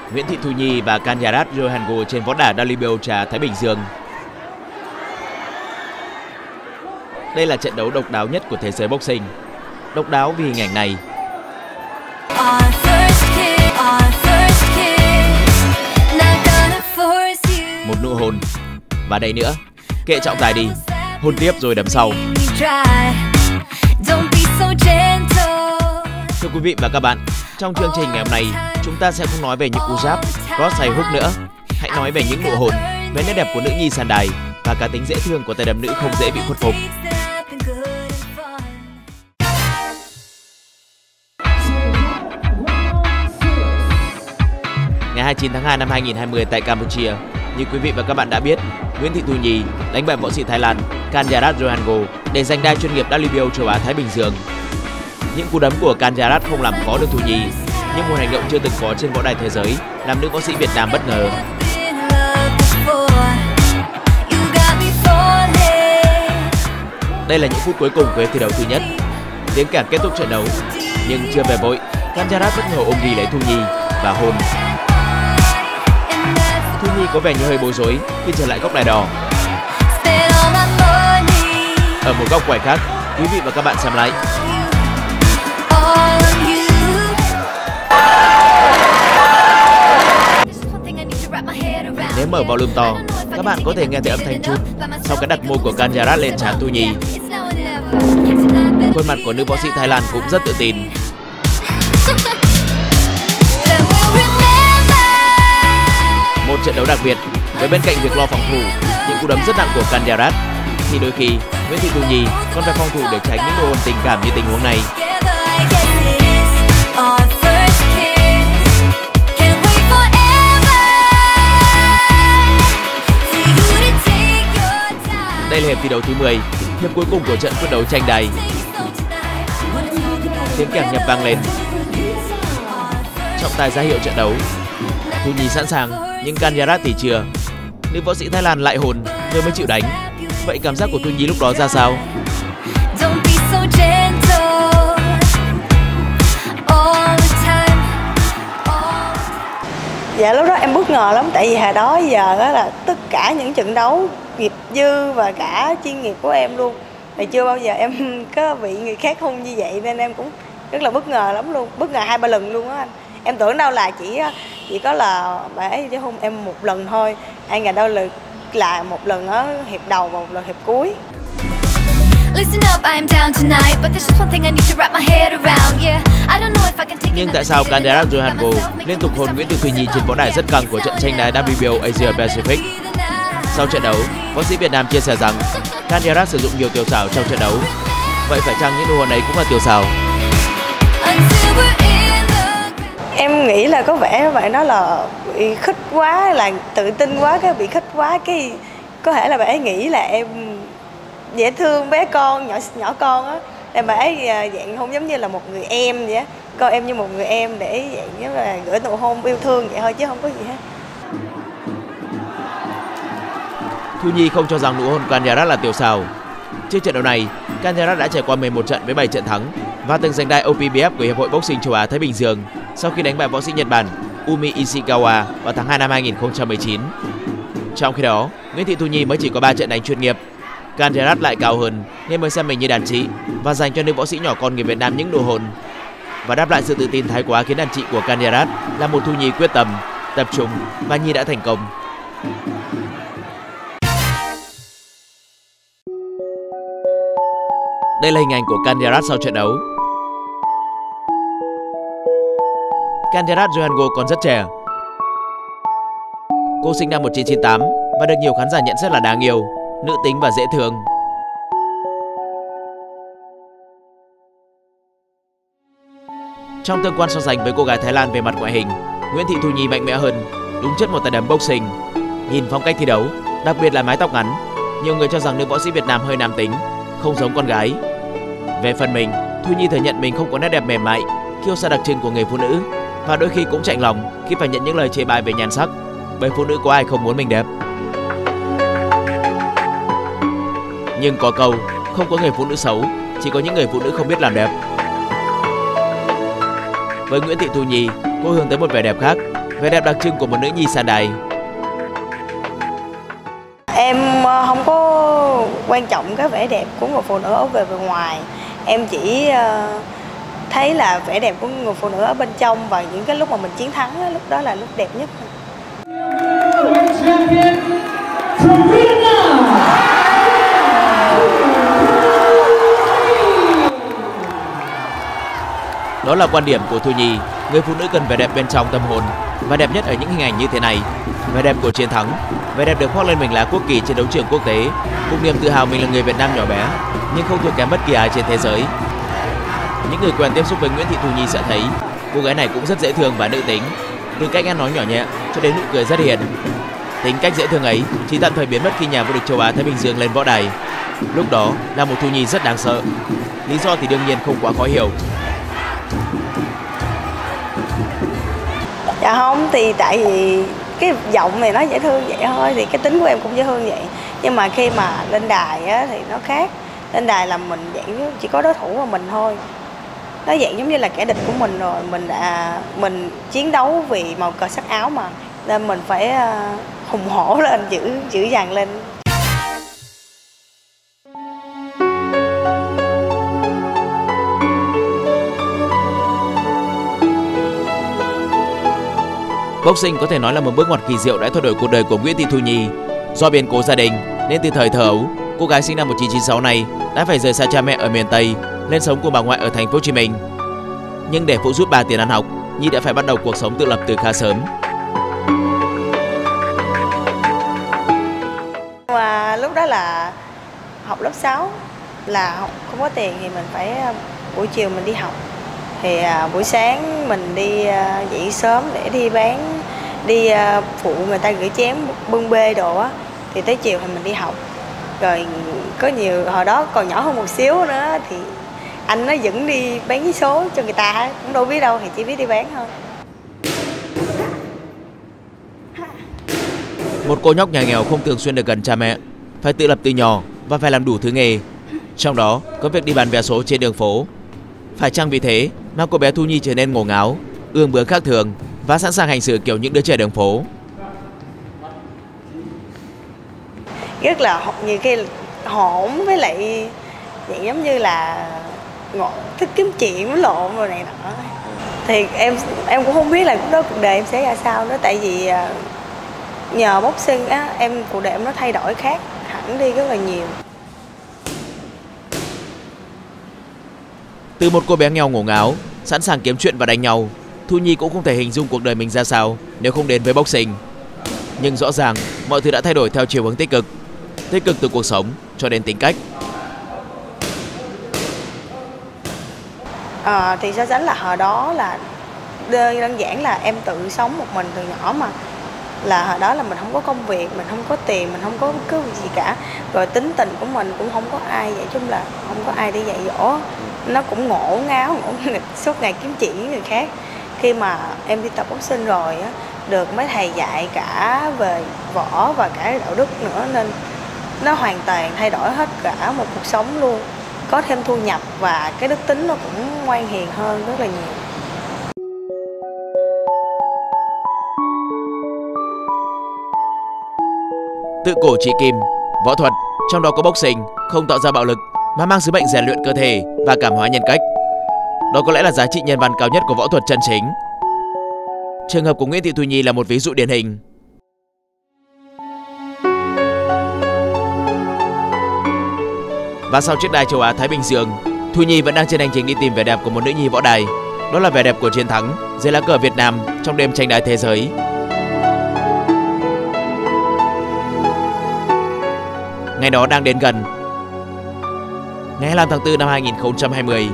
Nguyễn Thị Thu Nhi và Kanyarat Johango trên võ đài WBO trà Thái Bình Dương. Đây là trận đấu độc đáo nhất của thế giới boxing. Độc đáo vì hình ảnh này. Một nụ hôn. Và đây nữa, kệ trọng tài đi, hôn tiếp rồi đấm sau. Thưa quý vị và các bạn, trong chương trình ngày hôm nay, chúng ta sẽ không nói về những cú giáp, cross hay hook nữa. Hãy nói về những nụ hôn, về nét đẹp của nữ nhi sàn đài và cá tính dễ thương của tay đấm nữ không dễ bị khuất phục. Ngày 29 tháng 2 năm 2020 tại Campuchia, như quý vị và các bạn đã biết, Nguyễn Thị Thu Nhi đánh bại võ sĩ Thái Lan Kanyarat Johango để giành đai chuyên nghiệp WBO châu Á Thái Bình Dương. Những cú đấm của Kanyarat không làm khó được Thu Nhi, nhưng một hành động chưa từng có trên võ đài thế giới làm nữ võ sĩ Việt Nam bất ngờ. Đây là những phút cuối cùng của thi đấu thứ nhất. Tiếng còi kết thúc trận đấu, nhưng chưa về vội, Kanyarat bất ngờ ôm ghì lấy Thu Nhi và hôn. Thu Nhi có vẻ như hơi bối rối khi trở lại góc đài đỏ. Ở một góc quay khác, quý vị và các bạn xem lại. Nếu mở volume to, các bạn có thể nghe thấy âm thanh chút sau cái đặt môi của Kanyarat lên trán Thu Nhi. Khuôn mặt của nữ võ sĩ Thái Lan cũng rất tự tin. Một trận đấu đặc biệt, với bên cạnh việc lo phòng thủ, những cú đấm rất nặng của Kanyarat, thì đôi khi Nguyễn Thị Thu Nhi còn phải phòng thủ để tránh những nụ hôn tình cảm như tình huống này. Đây là hiệp thi đấu thứ 10, hiệp cuối cùng của trận quyết đấu tranh đài. Tiếng kèn nhập vang lên. Trọng tài ra hiệu trận đấu. Thu Nhi sẵn sàng, nhưng Kanyarat thì chưa. Nữ võ sĩ Thái Lan lại hôn rồi mới chịu đánh. Vậy cảm giác của Thu Nhi lúc đó ra sao? Dạ lúc đó em bất ngờ lắm, tại vì hồi đó giờ đó là tất cả những trận đấu nghiệp dư và cả chuyên nghiệp của em luôn, thì chưa bao giờ em có bị người khác hôn như vậy, nên em cũng rất là bất ngờ lắm luôn, bất ngờ 2-3 lần luôn á anh. Em tưởng đâu là chỉ có là bà ấy chỉ hôn em một lần thôi, ai ngờ đâu là một lần ở hiệp đầu và một lần hiệp cuối. Nhưng tại sao Kanyarat Johango liên tục hôn Nguyễn Thị Thu Nhi trên võ đài rất căng của trận tranh đài WBO Asia Pacific? Sau trận đấu, võ sĩ Việt Nam chia sẻ rằng Kanyarat sử dụng nhiều tiểu xảo trong trận đấu. Vậy phải chăng những nụ hôn ấy cũng là tiểu xảo? Em nghĩ là có vẻ bạn đó là bị khích quá, là tự tin quá, cái bị khích quá, cái có thể là bạn ấy nghĩ là em dễ thương, bé con, nhỏ con á, em bà ấy dạng hôn giống như là một người em vậy á, coi em như một người em để dạng như là gửi nụ hôn yêu thương vậy thôi chứ không có gì hết. Thu Nhi không cho rằng nụ hôn Kanyarat là tiểu xảo. Trước trận đấu này, Kanyarat đã trải qua 11 trận với 7 trận thắng và từng giành đai OPBF của Hiệp hội Boxing châu Á Thái Bình Dương sau khi đánh bại võ sĩ Nhật Bản Umi Ishikawa vào tháng 2 năm 2019. Trong khi đó, Nguyễn Thị Thu Nhi mới chỉ có 3 trận đánh chuyên nghiệp. Kanyarat lại cao hơn nên mới xem mình như đàn chị và dành cho nữ võ sĩ nhỏ con người Việt Nam những nụ hôn. Và đáp lại sự tự tin thái quá khiến đàn chị của Kanyarat là một Thu Nhi quyết tâm, tập trung và Nhi đã thành công. Đây là hình ảnh của Kanyarat sau trận đấu. Kanyarat Johango còn rất trẻ. Cô sinh năm 1998 và được nhiều khán giả nhận xét là đáng yêu, nữ tính và dễ thương. Trong tương quan so sánh với cô gái Thái Lan về mặt ngoại hình, Nguyễn Thị Thu Nhi mạnh mẽ hơn, đúng chất một tay đấm boxing. Nhìn phong cách thi đấu, đặc biệt là mái tóc ngắn, nhiều người cho rằng nữ võ sĩ Việt Nam hơi nam tính, không giống con gái. Về phần mình, Thu Nhi thừa nhận mình không có nét đẹp mềm mại, kiêu sa đặc trưng của người phụ nữ và đôi khi cũng chạnh lòng khi phải nhận những lời chê bai về nhan sắc, bởi phụ nữ có ai không muốn mình đẹp. Nhưng có câu, không có người phụ nữ xấu, chỉ có những người phụ nữ không biết làm đẹp. Với Nguyễn Thị Thu Nhi, cô hướng tới một vẻ đẹp khác, vẻ đẹp đặc trưng của một nữ nhi sàn đài. Em không có quan trọng cái vẻ đẹp của người phụ nữ ở về ngoài. Em chỉ thấy là vẻ đẹp của người phụ nữ ở bên trong và những cái lúc mà mình chiến thắng, lúc đó là lúc đẹp nhất. Đó là quan điểm của Thu Nhi, người phụ nữ cần vẻ đẹp bên trong tâm hồn và đẹp nhất ở những hình ảnh như thế này. Vẻ đẹp của chiến thắng, vẻ đẹp được khoác lên mình lá quốc kỳ trên đấu trường quốc tế, cùng niềm tự hào mình là người Việt Nam nhỏ bé nhưng không thua kém bất kỳ ai trên thế giới. Những người quen tiếp xúc với Nguyễn Thị Thu Nhi sẽ thấy cô gái này cũng rất dễ thương và nữ tính, từ cách ăn nói nhỏ nhẹ cho đến nụ cười rất hiền. Tính cách dễ thương ấy chỉ tạm thời biến mất khi nhà vô địch châu Á Thái Bình Dương lên võ đài. Lúc đó là một Thu Nhi rất đáng sợ. Lý do thì đương nhiên không quá khó hiểu. Dạ không, thì tại vì cái giọng này nó dễ thương vậy thôi, thì cái tính của em cũng dễ thương vậy. Nhưng mà khi mà lên đài á, thì nó khác. Lên đài là mình dạng chỉ có đối thủ của mình thôi. Nó dạng giống như là kẻ địch của mình rồi, mình chiến đấu vì màu cờ sắc áo mà, nên mình phải hùng hổ lên, dữ dằn lên. Boxing có thể nói là một bước ngoặt kỳ diệu đã thay đổi cuộc đời của Nguyễn Thị Thu Nhi. Do biến cố gia đình nên từ thời thơ ấu, cô gái sinh năm 1996 này đã phải rời xa cha mẹ ở miền Tây, lên sống cùng bà ngoại ở thành phố Hồ Chí Minh. Nhưng để phụ giúp bà tiền ăn học, Nhi đã phải bắt đầu cuộc sống tự lập từ khá sớm. Và lúc đó là học lớp 6, là học không có tiền thì mình phải buổi chiều mình đi học. Thì buổi sáng mình đi dậy sớm để đi bán, đi phụ người ta gửi chén bưng bê đồ á, thì tới chiều thì mình đi học. Rồi có nhiều, hồi đó còn nhỏ hơn một xíu nữa thì anh nó dẫn đi bán vé số cho người ta, cũng đâu biết đâu, thì chỉ biết đi bán thôi. Một cô nhóc nhà nghèo không thường xuyên được gần cha mẹ, phải tự lập từ nhỏ và phải làm đủ thứ nghề, trong đó có việc đi bán vé số trên đường phố. Phải chăng vì thế mà cô bé Thu Nhi trở nên ngổ ngáo, ương bướng khác thường và sẵn sàng hành xử kiểu những đứa trẻ đường phố? Rất là nhiều khi hỗn, với lại vậy giống như là thích kiếm chuyện với lộn rồi này nọ. Thì em cũng không biết là lúc đó cuộc đời em sẽ ra sao nữa, tại vì nhờ boxing á, cuộc đời em nó thay đổi khác hẳn đi rất là nhiều. Từ một cô bé nghèo ngổ ngáo, sẵn sàng kiếm chuyện và đánh nhau, Thu Nhi cũng không thể hình dung cuộc đời mình ra sao nếu không đến với boxing. Nhưng rõ ràng mọi thứ đã thay đổi theo chiều hướng tích cực từ cuộc sống cho đến tính cách. Thì so sánh là hồi đó là đơn giản là em tự sống một mình từ nhỏ mà, là hồi đó là mình không có công việc, mình không có tiền, mình không có bất cứ gì cả, rồi tính tình của mình cũng không có ai, vậy chung là không có ai để dạy dỗ, nó cũng ngổ ngáo, ngỗ nghịch, suốt ngày kiếm chuyện với người khác. Khi mà em đi tập boxing rồi á, được mấy thầy dạy cả về võ và cả đạo đức nữa, nên nó hoàn toàn thay đổi hết cả một cuộc sống luôn, có thêm thu nhập và cái đức tính nó cũng ngoan hiền hơn rất là nhiều. Tự cổ trị kim, võ thuật, trong đó có boxing, không tạo ra bạo lực mà mang sứ mệnh rèn luyện cơ thể và cảm hóa nhân cách. Đó có lẽ là giá trị nhân văn cao nhất của võ thuật chân chính. Trường hợp của Nguyễn Thị Thu Nhi là một ví dụ điển hình. Và sau chiếc đài châu Á Thái Bình Dương, Thu Nhi vẫn đang trên hành trình đi tìm vẻ đẹp của một nữ nhi võ đài. Đó là vẻ đẹp của chiến thắng dưới lá cờ Việt Nam trong đêm tranh đài thế giới. Ngày đó đang đến gần. Ngày 25 tháng 4 năm 2020,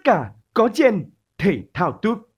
cả có trên Thể thao Túp.